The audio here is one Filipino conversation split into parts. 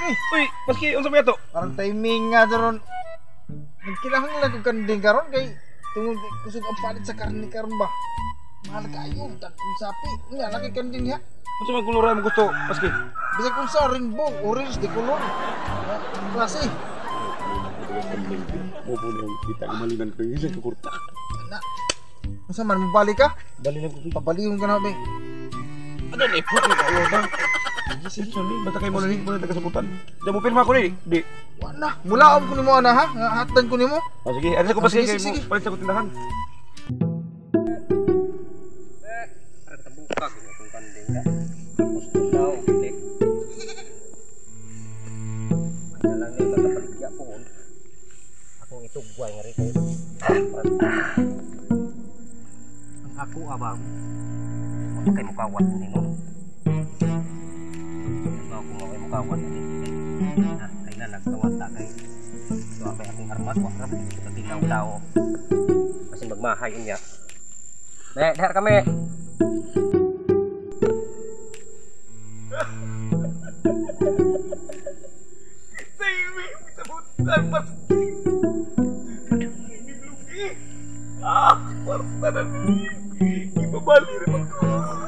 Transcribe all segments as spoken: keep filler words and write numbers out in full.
eh. Uy, paski unsa ba to? Parang timing nga daron. Nagkilahang lang kung kanding karon kay tungod kusog ang palit sa karne karon ba. Mahal kayo, takong sapi. Nga laki kanding ha. Unsa man kulura mo gusto, paski? Bisag kung sa rainbow, orange di kulor. Ang klase. Mo po nang kita ang malinan ko yung kakurta. Na. Unsa man mo balik ka? Dali lang ko. Pabalihon ka na ba? Ano ni po ko ba? Sige, sorry, basta kay mo lang mo taga sabutan. Di mo pirma ko ni, di. Wala. Mulaom ko nimo ana ha. Hatan ko nimo. Ah, sige, ano ko Ah, paski sige, kay sige. mo palit sa tindahan. Buhay nga rito. Ang ako abang mo kay mukawat nimo. Ako mo kay mukawat ni. Na kay na nagtawat ta kay. So abay akong armas wa ra kita tinaw tao. Kasi magmahay unya. Dek, dahar kami. Saywi, sabutan pas. Ah, parta na ni. Ibabali rin ako.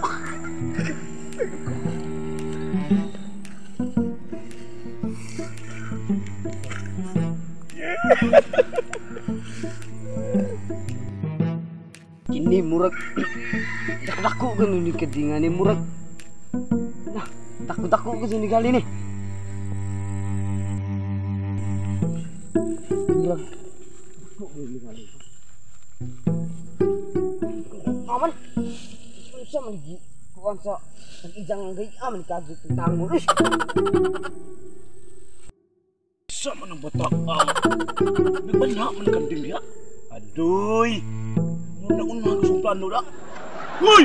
Kini murag dako-dako ganun ni kadingan ni murag. Nah, dako-dako ka sini kali ni. Murag dako ni kali. Aman. Sa man gi kuan sa ijang gay aman kaget tanggol. Ish. Sa man ang bata. Nagbanya man ang kanding diha. Adoy. Muna ko na gusto plano na. Hoy!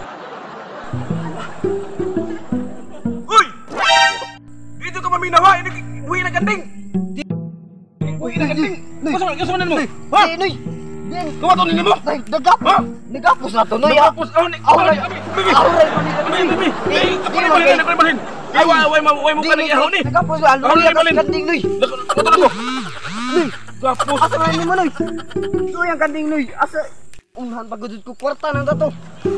Hoy! Dito ka maminawa, ini buhi na kanding. Buhi na kanding. Kusa man, kusa man mo. Ha? Noy. Bien. Kuha to ninyo mo. Ay, nagapos. Nagapos na to noy. Nagapos. Oh, ni. Auray. Bibi. Auray man ni. Bibi, bibi. Eh, ako ni balhin, ako ni balhin. Ay, wa, wa, wa, wa mo kanang ihaw ni. Nagapos na Ako ni balhin. kanding noy. Ako to. Noy. Gapos. Asa man ni mo noy? Ito yung kanding noy. Asa unahan pagudod ko kwarta nang dato.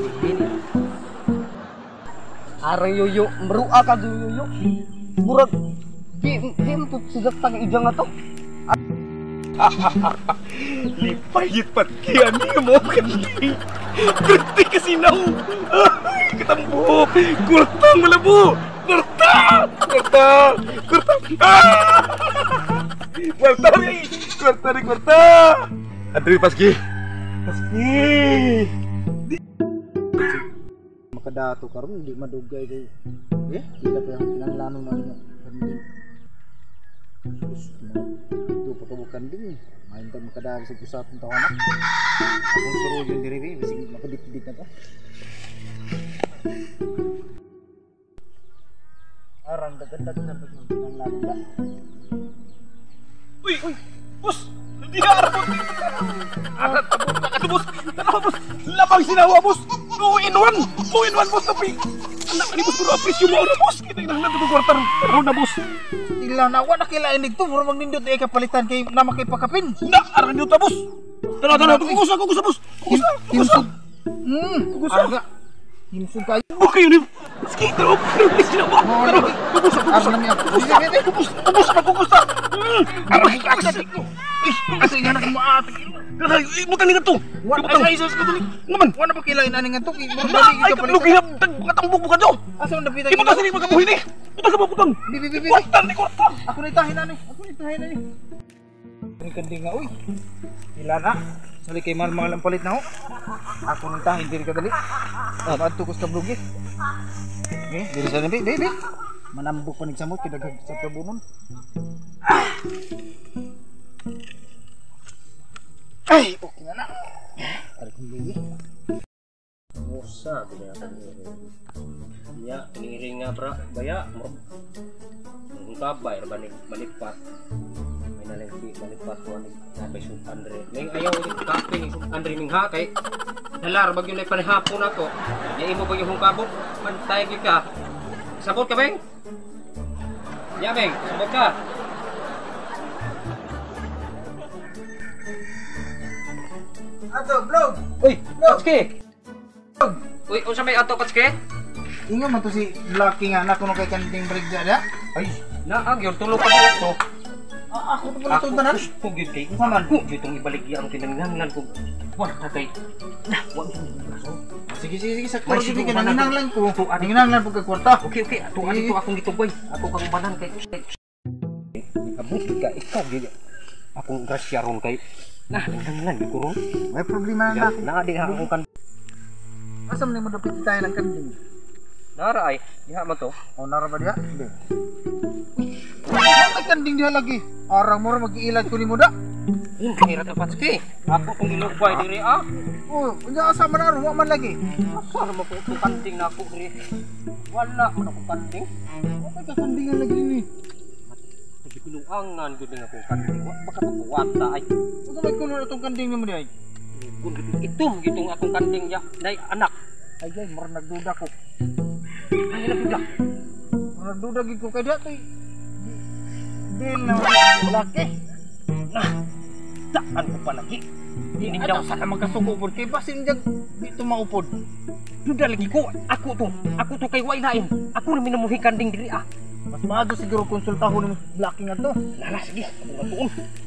Arang yoyo, merua ka do yoyo. Murag di di mo sudah tang ijang ato. Lipayit pat kaya niyo mo kanding. Kurti kasi naw. Ay, katambo. Kurta malabo. Kurta. Kurta. Kurta. Ah! Kurta rin. Kurta rin, kurta. Andri, paski. Paski. Makadato karon di madugay kay. Eh, kita pa yung pinanglano man mo kanding. Sus, ito pa ka kanding. Main ta makadari sa kusatong tawanak. Akong suruyo yung diri bisig makadit-dit na to. Arang dagat-dagat na pag pinanglano da. Uy, uy, bos. Hindi na arapon. Arat tabos na kasi bos. Tanaw bos. Labang sinawa bos. two in one. two in one bos tapi. Anak ni bos puro apis yung mauna bos. Kita inang nato kwartar. Taro na bos. Ila na wa nakilain dito for magnindot ay kapalitan kay na makipakapin. Na arang dito bos. Tanaw tanaw kukus ako kukus bos. Kukus. Kukus. Hmm, Kukus. arga. Himsog kayo. Okay ni. Skate up. Please sinawa. Tanaw. Kukus ako. Arga nami ako. Kukus. Kukus na kukus na. Arang kasi. Ih, kasi nga nak maatik. Kasi imutan ni to. Wa ay sa sa Naman. Wa na pakilain ani nga to kay murag Ay, dali kalugi kapalitan. na katambog buka daw. Asa man napita? Imo ta sini magabuhi ni. Puta sa putang. Bi bi bi bi. Kwartan ni kwartan. Ako ni tahin ani. Ako ni tahin ani. Ini kanding nga uy. Ila na. Sali kay man mga lampalit na ho. Ako ni tahin diri ka dali. Ah, adto ko sa blugi. Eh, diri sa nabi, baby. Manambok pa ning samot kidaghag sa tabunon. Ay, okay na na. Kali kong baby. Musa binatang ni. Ya, niring nga bra, baya mo. Ang kabay balik balipat. May nalengki balipat ko ni sabay su Andre. Ning ayaw ni kape ni Andre ning ha kay dalar bagyo na panihapon nato. Ya imo bagyo hong kabot, pantay gyud ka. Sabot ka beng? Ya, Beng, sabot ka. Ato, vlog! Uy, Patski! Uy, unsa may ato, Patski? Ingat man to si Lucky nga anak ko nung kay kanting brigda da. Ay, naag yun, tulog ka dito. Ah, ako to pala to tanan. Gusto gyud kay usaman ko gyud tong ibaligya ang kinanglangan ko. Wala kay. Nah, wa gyud kaso. Sige sige sige sakto May gyud sinuman ka nanginang ako. lang ko. To, ano? Nanginang lang pagka kwarta. Okay, okay. Ato ano to akong gitubay. Ako kang banan kay. Abot ka ikaw gyud. Akong grasya ron kay. Nah, kinanglan gyud ko ron. May problema na Ya, ako. na di ako kan. Asa man mo dapit tayo ng kanding? Nara ay, diha man to. O nara ba diha? Hindi. May kanding diha lagi. Arang mo mag-iilad ko nimo da. Yung kanira ta Patski. Ako tong ilugway diri ah. Oh, unya asa man aro wa man lagi. Asa na maputo kanding na ako diri. Wala man ako kanding. Wa may kakandingan lagi ni. Pinuangan gyud nga akong kanding. Wa baka papuwata ay. Usa may kuno atong kanding nimo diha? Kun itum gitong akong kanding ya. Nay anak. Ay ay, mar nagduda ko. Ay nagduda. Mar nagduda gid ko kay diha toy. Dil na laki. Nah, daan ko pa lagi. Di ni daw Sa ka magkasuko pod kay basin jag dito maupod. duda lagi ko. Ako to. Ako to kay way lain. Ako na minamuhi kanding diri ah. Mas maado siguro konsultahon nimo blocking ato. Lala sige. Ako nga tuon.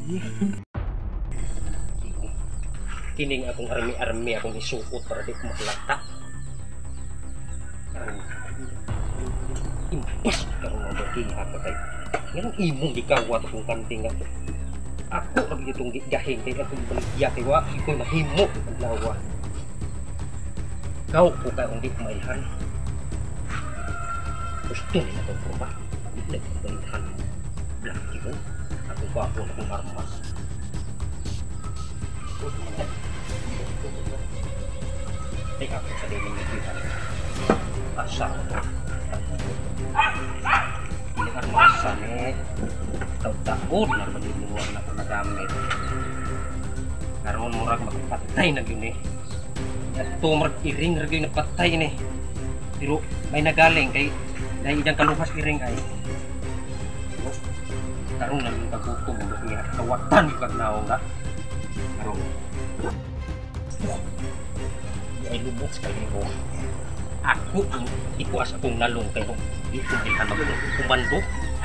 Kining akong army-army akong isuot para di ko makalata. Karong impas karong mga bagiha ka kay. Ngayon imong gikawat akong kanding ako. Ako ang itong gahing kay akong baligya kay wa iko'y mahimo ang lawa. Kau ko ka hindi mailhan. Gusto nila itong purba. Hindi ko mailhan. Blaki ko. Ako ba ako na kong armas. Ay ako sa dining nagkihan. Asa ko. Ini armasa ni taon-taon na manimuan na ko nagamit. Karon murag magpatay na yun eh. Ito murag iring ragay na patay ni. Pero may nagaling kay dahil idang kaluhas iring ay. Karon lang yung kagutom ng kaya kawatan yung kagnaw nga. Karon. Ay lubot sa kayo. Ako ang ikuas akong nalong kayo. Dito ilhan mag kumando.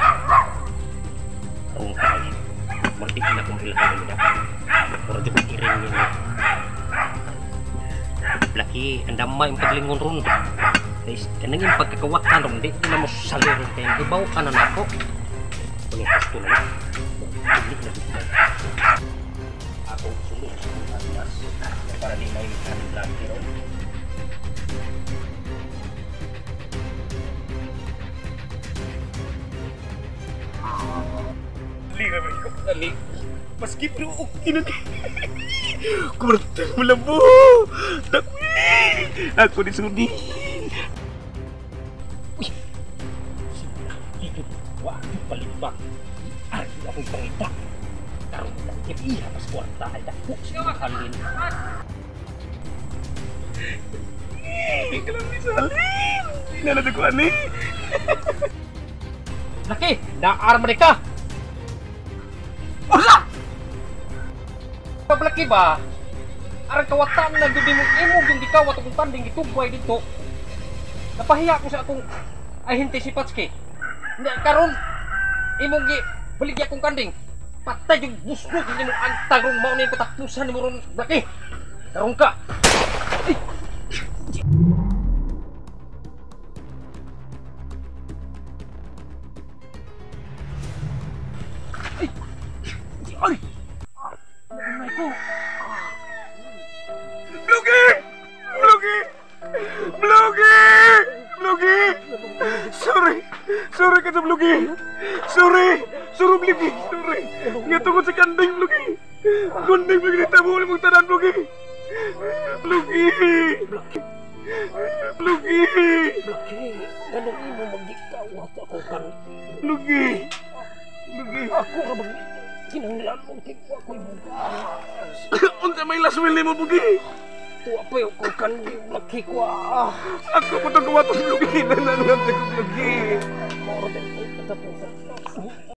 Karon kay. Martikin akong ilhan nila. Pero di ba iring nila. Laki, ang damay yung paglingon ron. Guys, kanang yung pagkakawatan ron, di na mo salirin kayo. Ibaw ka na nako. Kuning gusto na lang. Hindi na dito na. Ako sulong sa mga alas. Para di may kanang laki ron. Dali na ba ikaw? Dali. Maski pero okay na kayo. Kurta mo lang po. Takwi. Ako ni Sudi. Uy! Sila, dito. Wag palibak. Arti akong pangita. Karoon ka ng iya pas kwarta ay dako siya makalin. Hindi ka lang ni Salim. Hindi na natin ko ani. Laki! Naarma ka! Usa! Pablaki ba? Arang kawatan na gudi mong imog yung gikawat akong tanding gitugway dito. Napahiya ko sa akong ahente si Patski. Hindi, karon imong gi baligya akong kanding. Patay yung busbog hindi mong antagong mao na yung patapusan ni mo ron. Laki! Karon ka! Ay! Ay! Ay ko! Blugi! Blugi! Blugi! Blugi! Sorry! Sorry ka sa Blugi! Sorry! Sorry Blugi! Sorry! Nga tungkol sa kanding Blugi! Kanding Blugi! Nita mo mong tanan Blugi! Blugi! Blugi! Laki! Ganun mo magikawat ako kan. Blugi! Blugi! Ako ka bang kinanglan mong tigwa ko'y bugas. Unsa may last will mo Blugi? Tuwa pa yung kong kanding laki ko ah. Ako po itong kawatos Blugi! Nanangan sa ko Blugi! Moro din ko sa puso.